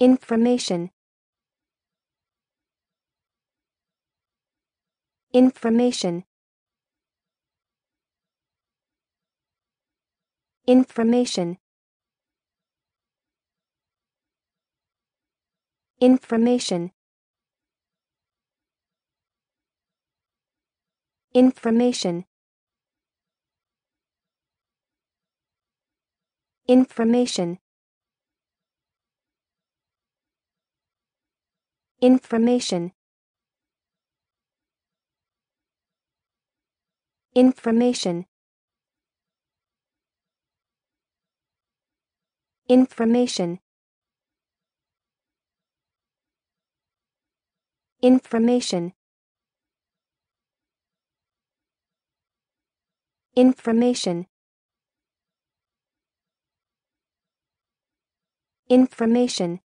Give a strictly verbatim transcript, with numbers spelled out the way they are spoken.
Infromation. Infromation. Infromation. Infromation. Infromation. Infromation. Infromation. Infromation. Infromation. Infromation. Infromation. Infromation.